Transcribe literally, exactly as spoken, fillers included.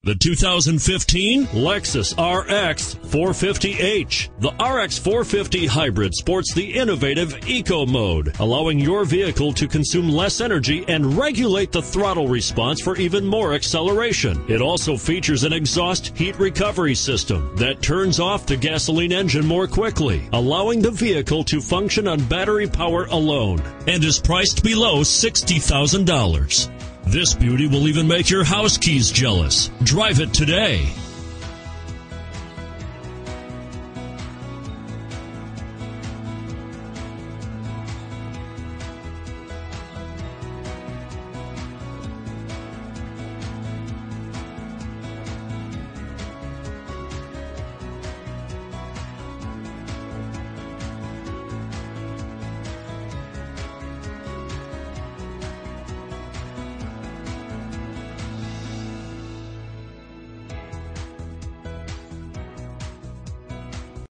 The two thousand fifteen Lexus R X four fifty H. The R X four fifty Hybrid sports the innovative Eco Mode, allowing your vehicle to consume less energy and regulate the throttle response for even more acceleration. It also features an exhaust heat recovery system that turns off the gasoline engine more quickly, allowing the vehicle to function on battery power alone, and is priced below sixty thousand dollars. This beauty will even make your house keys jealous. Drive it today.